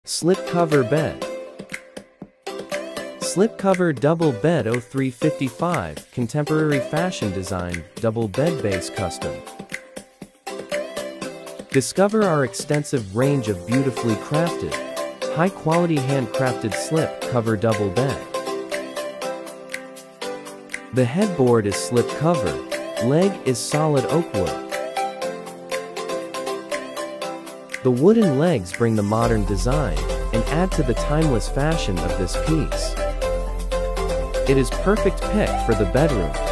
Slipcover bed. Slipcover double bed 0355, contemporary fashion design, double bed base custom. Discover our extensive range of beautifully crafted, high-quality handcrafted slipcover double bed. The headboard is slipcover, leg is solid oak wood. The wooden legs bring the modern design and add to the timeless fashion of this piece. It is perfect pick for the bedroom.